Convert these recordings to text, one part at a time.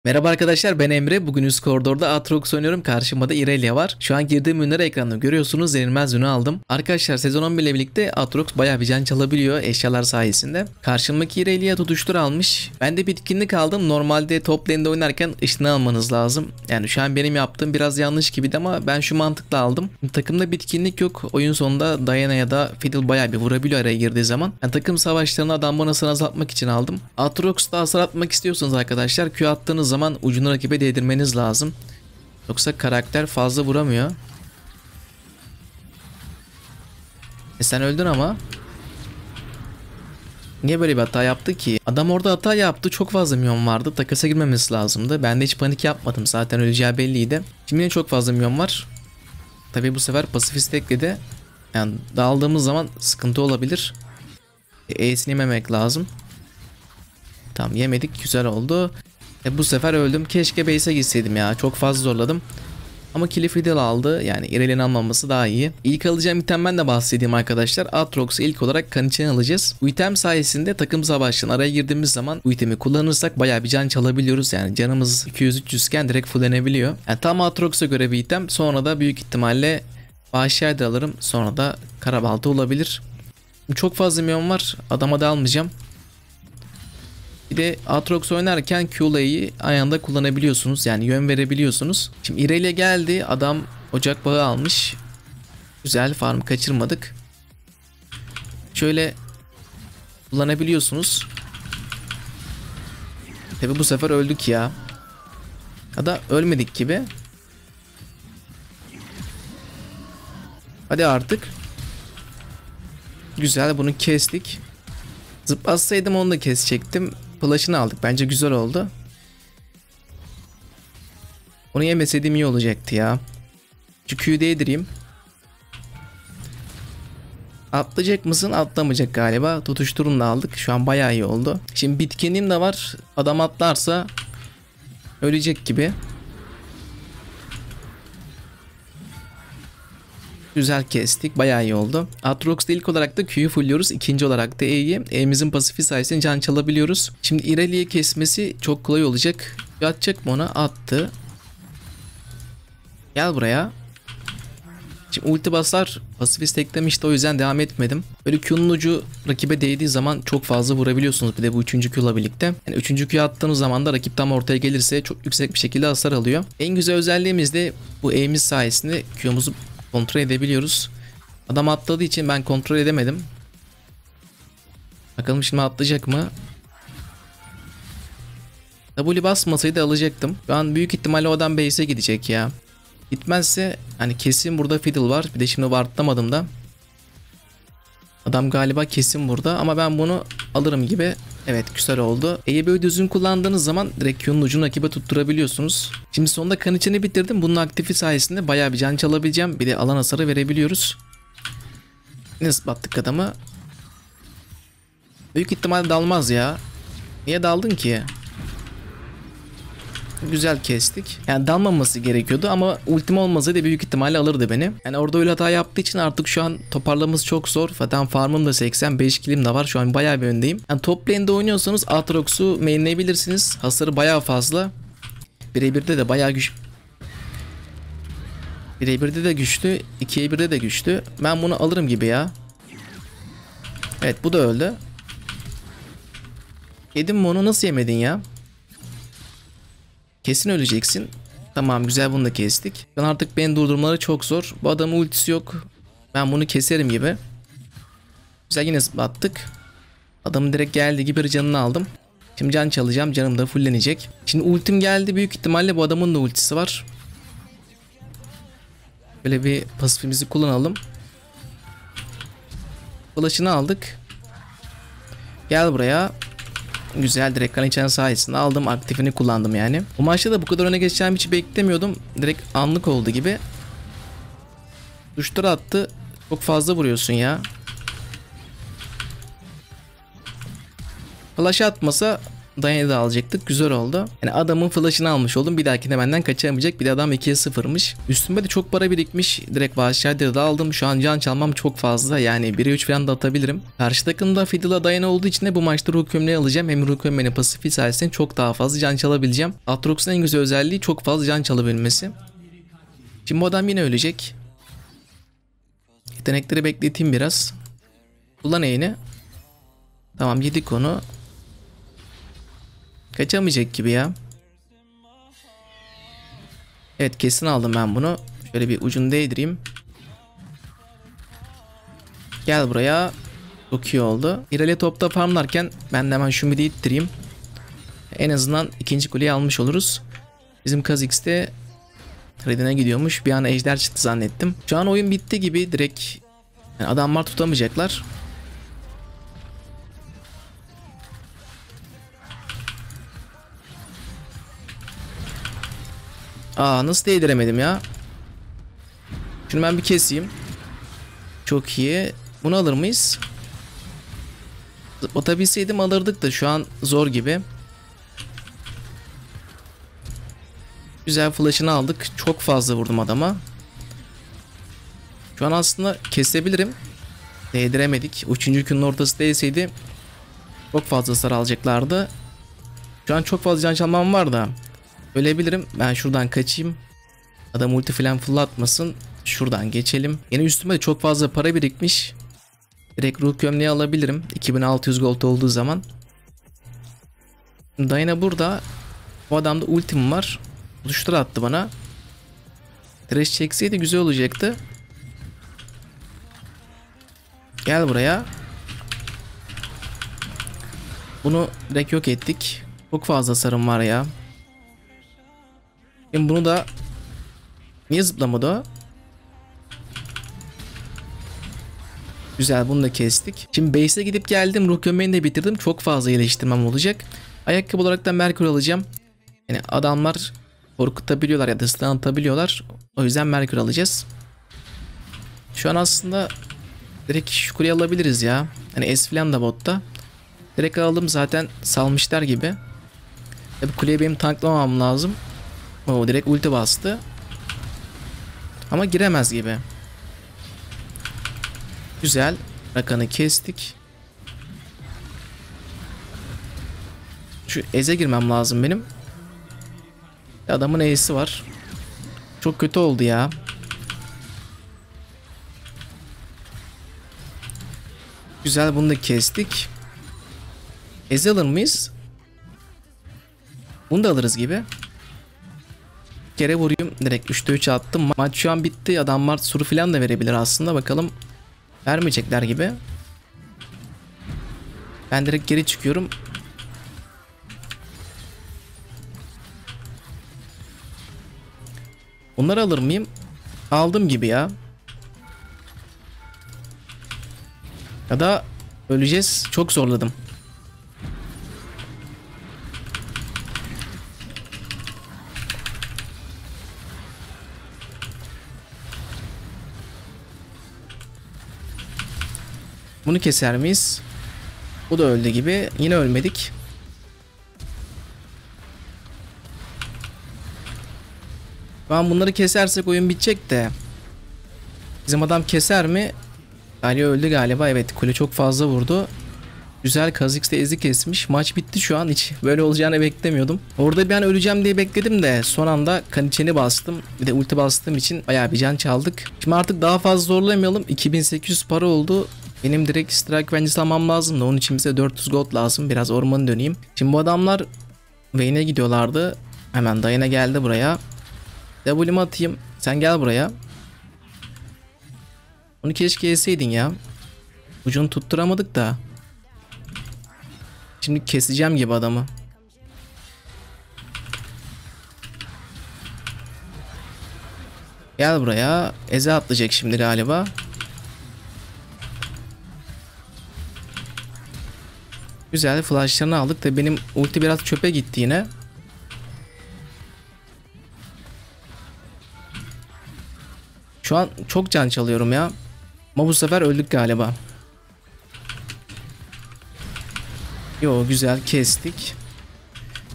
Merhaba arkadaşlar, ben Emre. Bugün üst koridorda Aatrox oynuyorum. Karşımda da Irelia var. Şu an girdiğim ünleri ekranda görüyorsunuz. Yenilmez ünü aldım. Arkadaşlar sezon 11 ile birlikte Aatrox bayağı bir can çalabiliyor eşyalar sayesinde. Karşımdaki Irelia tutuştur almış. Ben de bitkinlik aldım. Normalde top lane'de oynarken ışını almanız lazım. Yani şu an benim yaptığım biraz yanlış gibiydi ama ben şu mantıkla aldım. Takımda bitkinlik yok. Oyun sonunda Diana ya da Fiddle bayağı bir vurabiliyor araya girdiği zaman. Yani takım savaşlarını adam bonusunu azaltmak için aldım. Aatrox'ta hasar atmak istiyorsanız arkadaşlar Q attığınız zaman ucunu rakibe değdirmeniz lazım. Yoksa karakter fazla vuramıyor. Sen öldün ama. Niye böyle bir hata yaptı ki? Adam orada hata yaptı. Çok fazla minyon vardı. Takasa girmemesi lazımdı. Ben de hiç panik yapmadım. Zaten öleceği belliydi. Şimdi yine çok fazla minyon var. Tabi bu sefer pasifist ekledi. Yani daldığımız zaman sıkıntı olabilir. E'sini yememek lazım. Tamam, yemedik. Güzel oldu. Bu sefer öldüm. Keşke base'e gitseydim ya. Çok fazla zorladım. Ama kill'i Fiddle aldı. Yani Irelia'nın almaması daha iyi. İlk alacağım itemden de bahsedeyim arkadaşlar. Aatrox'u ilk olarak kan için alacağız. Bu item sayesinde takım savaştan araya girdiğimiz zaman bu itemi kullanırsak bayağı bir can çalabiliyoruz. Yani canımız 200-300 iken direkt fullenebiliyor. Yani tam Aatrox'a göre bir item. Sonra da büyük ihtimalle Vahşi da alırım. Sonra da Karabalta olabilir. Çok fazla minyon var. Adama da almayacağım. Bir de Aatrox oynarken Q'layı ayağında kullanabiliyorsunuz. Yani yön verebiliyorsunuz. Şimdi Irelia geldi. Adam ocak bağı almış. Güzel, farm kaçırmadık. Şöyle kullanabiliyorsunuz. Tabi bu sefer öldük ya. Ya da ölmedik gibi. Hadi artık. Güzel, bunu kestik. Zıplatsaydım onu da kesecektim. Flash'ını aldık. Bence güzel oldu. Onu yemeseydim iyi olacaktı ya. Şu Q'yu değdireyim. Atlayacak mısın? Atlamayacak galiba. Tutuşturun da aldık. Şu an bayağı iyi oldu. Şimdi bitkinliğim de var. Adam atlarsa ölecek gibi. Güzel kestik. Bayağı iyi oldu. Aatrox'ta ilk olarak da Q'yu fulluyoruz. İkinci olarak da E'yi. E'mizin pasifi sayesinde can çalabiliyoruz. Şimdi Irelia'yı kesmesi çok kolay olacak. Atacak mı ona? Attı. Gel buraya. Şimdi ulti basar. Pasifist eklemişti, o yüzden devam etmedim. Böyle Q'nun ucu rakibe değdiği zaman çok fazla vurabiliyorsunuz. Bir de bu 3. Q'la birlikte. Yani 3. Q'yu attığınız zaman da rakip tam ortaya gelirse çok yüksek bir şekilde hasar alıyor. En güzel özelliğimiz de bu E'miz sayesinde Q'muzu kontrol edebiliyoruz. Adam atladığı için ben kontrol edemedim. Bakalım şimdi atlayacak mı? W basmasaydı alacaktım. Şu an büyük ihtimalle o adam base'e gidecek ya. Gitmezse hani kesin burada Fiddle var. Bir de şimdi wartlamadım da. Adam galiba kesin burada ama ben bunu alırım gibi. Evet, güzel oldu. E'yi böyle düzgün kullandığınız zaman direkt Q'nun ucunu rakibe tutturabiliyorsunuz. Şimdi sonunda kan içini bitirdim. Bunun aktifi sayesinde bayağı bir can çalabileceğim. Bir de alan hasarı verebiliyoruz. Nasıl battık adamı? Büyük ihtimal dalmaz ya. Niye daldın ki? Güzel kestik. Yani dalmaması gerekiyordu ama ultim olmasaydı büyük ihtimalle alırdı beni. Yani orada öyle hata yaptığı için artık şu an toparlamamız çok zor. Zaten farmım da 85 killim de var. Şu an bayağı bir öndeyim. Yani top lane'de oynuyorsanız Aatrox'u mainleyebilirsiniz. Hasarı bayağı fazla. Birebir'de de bayağı güç. Birebir'de de güçlü. 2'ye 1'de de güçlü. Ben bunu alırım gibi ya. Evet, bu da öldü. Yedim mi onu? Nasıl yemedin ya? Kesin öleceksin. Tamam, güzel, bunu da kestik. Ben artık beni durdurmaları çok zor. Bu adamın ultisi yok. Ben bunu keserim gibi. Güzel, yine battık. Adamın direkt geldiği gibi canını aldım. Şimdi can çalacağım. Canım da fullenecek. Şimdi ultim geldi. Büyük ihtimalle bu adamın da ultisi var. Böyle bir pasifimizi kullanalım. Flash'ını aldık. Gel buraya. Güzel, direkt kan içen sayesinde aldım, aktifini kullandım yani. Bu maçta da bu kadar öne geçeceğimi hiç beklemiyordum. Direkt anlık oldu gibi. Tuşları attı. Çok fazla vuruyorsun ya. Flash atmasa Diana'yı da alacaktık. Güzel oldu. Yani adamın flash'ını almış oldum. Bir dahakine benden kaçamayacak. Bir de adam 2'ye 0'mış. Üstüme de çok para birikmiş. Direkt Vahşi'de de aldım. Şu an can çalmam çok fazla. Yani 1'e 3 falan da atabilirim. Karşı takımda Fiddle'a Diana olduğu için de bu maçta ruh gömleği alacağım. Hem ruh gömleğinin pasifi sayesinde çok daha fazla can çalabileceğim. Aatrox'un en güzel özelliği çok fazla can çalabilmesi. Şimdi bu adam yine ölecek. Yetenekleri bekleteyim biraz. Kullan eğini. Tamam, yedik onu. Kaçamayacak gibi ya. Evet, kesin aldım ben bunu. Şöyle bir ucunu değdireyim. Gel buraya. Çok iyi oldu. İrale topta farmlarken ben de hemen şu midi ittireyim. En azından ikinci kuleyi almış oluruz. Bizim Kha'Zix de Red'ine gidiyormuş. Bir an ejder çıktı zannettim. Şu an oyun bitti gibi direkt. Yani adamlar tutamayacaklar. Aa, nasıl değdiremedim ya? Şunu ben bir keseyim. Çok iyi. Bunu alır mıyız? Zıplatabilseydim alırdık da şu an zor gibi. Güzel flash'ını aldık. Çok fazla vurdum adama. Şu an aslında kesebilirim. Değdiremedik. 3. günün ortası değseydi çok fazla hasar alacaklardı. Şu an çok fazla can çalmam var da ölebilirim. Ben şuradan kaçayım. Adam ulti falan fırlatmasın. Şuradan geçelim. Yine üstüme de çok fazla para birikmiş. Direkt ruh gömleği alabilirim. 2600 gold olduğu zaman. Diana burada. Bu adamda ultim var. Tutuştur attı bana. Thresh çekseydi güzel olacaktı. Gel buraya. Bunu direkt yok ettik. Çok fazla sarım var ya. Şimdi bunu da... Niye zıplamadı o? Güzel, bunu da kestik. Şimdi base'e gidip geldim. Ruh gömleğini de bitirdim. Çok fazla iyileştirmem olacak. Ayakkabı olarak da Merkür alacağım. Yani adamlar korkutabiliyorlar ya da stun atabiliyorlar. O yüzden Merkür alacağız. Şu an aslında direkt şu kuleyi alabiliriz ya. Hani S falan da botta. Direkt aldım, zaten salmışlar gibi. Tabi kuleye benim tanklamam lazım. O direkt ulti bastı. Ama giremez gibi. Güzel. Rakan'ı kestik. Şu Ez'e girmem lazım benim. Adamın E'si var. Çok kötü oldu ya. Güzel, bunu da kestik. Ez'i alır mıyız? Bunu da alırız gibi. Bir kere vurayım. Direkt 3'te 3 attım. Maç şu an bitti. Adamlar suru falan da verebilir aslında. Bakalım. Vermeyecekler gibi. Ben direkt geri çıkıyorum. Bunları alır mıyım? Aldım gibi ya. Ya da öleceğiz. Çok zorladım. Bunu keser miyiz? Bu da öldü gibi. Yine ölmedik. Şu an bunları kesersek oyun bitecek de. Bizim adam keser mi? Ali öldü galiba. Evet, kule çok fazla vurdu. Güzel, Kha'Zix de Ez'i kesmiş. Maç bitti şu an. Hiç böyle olacağını beklemiyordum. Orada bir an öleceğim diye bekledim de son anda Kaniçen'i bastım. Bir de ulti bastığım için bayağı bir can çaldık. Şimdi artık daha fazla zorlamayalım. 2800 para oldu. Benim direkt strike bence almam lazım da onun için bize 400 gold lazım. Biraz ormanı döneyim. Şimdi bu adamlar Vayne'e gidiyorlardı. Hemen Diana geldi buraya. W'mi atayım. Sen gel buraya. Onu keşke yeseydin ya. Ucunu tutturamadık da. Şimdi keseceğim gibi adamı. Gel buraya. Eze atlayacak şimdi galiba. Güzel, flashlarını aldık da benim ulti biraz çöpe gitti yine. Şu an çok can çalıyorum ya. Ama bu sefer öldük galiba. Yo, güzel kestik.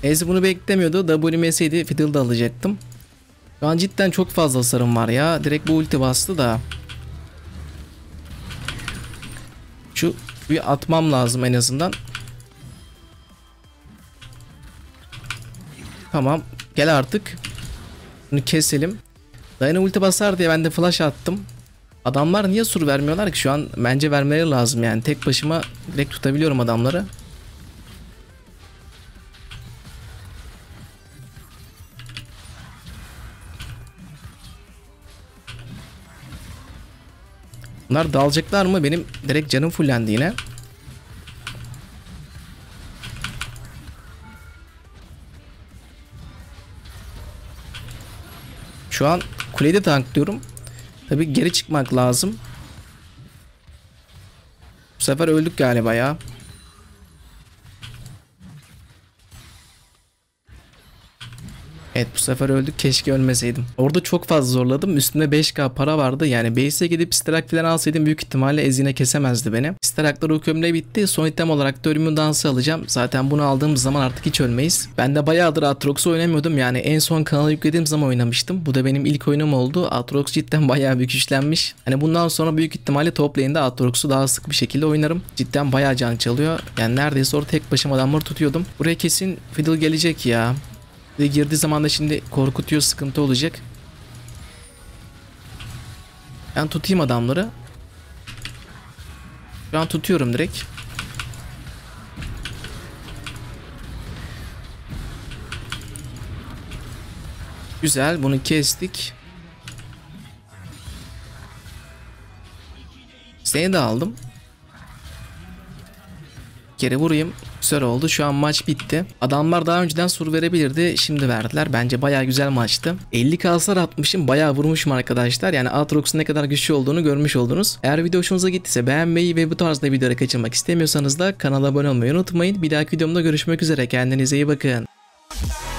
Ez bunu beklemiyordu. WMS'ydi. Fiddle da alacaktım. Şu an cidden çok fazla hasarım var ya. Direkt bu ulti bastı da. Şu bir atmam lazım en azından. Tamam. Gel artık. Bunu keselim. Dayana ulti basar diye ben de flash attım. Adamlar niye sur vermiyorlar ki? Şu an bence vermeleri lazım yani. Tek başıma direkt tutabiliyorum adamları. Bunlar dalacaklar mı? Benim direkt canım fullendi yine. Şu an kuleyi de tanklıyorum. Tabii geri çıkmak lazım. Bu sefer öldük galiba ya. Evet, bu sefer öldük, keşke ölmeseydim. Orada çok fazla zorladım. Üstünde 5k para vardı. Yani base'e gidip Sterak falan alsaydım büyük ihtimalle Ezine kesemezdi beni. Sterak'lar o kömle bitti. Son item olarak da ölümün dansı alacağım. Zaten bunu aldığımız zaman artık hiç ölmeyiz. Ben de bayağıdır Aatrox'u oynamıyordum. Yani en son kanala yüklediğim zaman oynamıştım. Bu da benim ilk oyunum oldu. Aatrox cidden bayağı büyük güçlenmiş. Hani bundan sonra büyük ihtimalle top lane'de Aatrox'u daha sık bir şekilde oynarım. Cidden bayağı can çalıyor. Yani neredeyse orada tek başıma adamları tutuyordum. Buraya kesin Fiddle gelecek ya. Ve girdiği zaman da şimdi korkutuyor, sıkıntı olacak. Ben tutayım adamları. Şu an tutuyorum direkt. Güzel, bunu kestik. Seni de aldım. Geri vurayım. Güzel oldu. Şu an maç bitti. Adamlar daha önceden sur verebilirdi. Şimdi verdiler. Bence bayağı güzel maçtı. 50k hasar atmışım. Bayağı vurmuşum arkadaşlar. Yani Aatrox'un ne kadar güçlü olduğunu görmüş oldunuz. Eğer video hoşunuza gittiyse beğenmeyi ve bu tarzda videoları kaçırmak istemiyorsanız da kanala abone olmayı unutmayın. Bir dahaki videomda görüşmek üzere. Kendinize iyi bakın.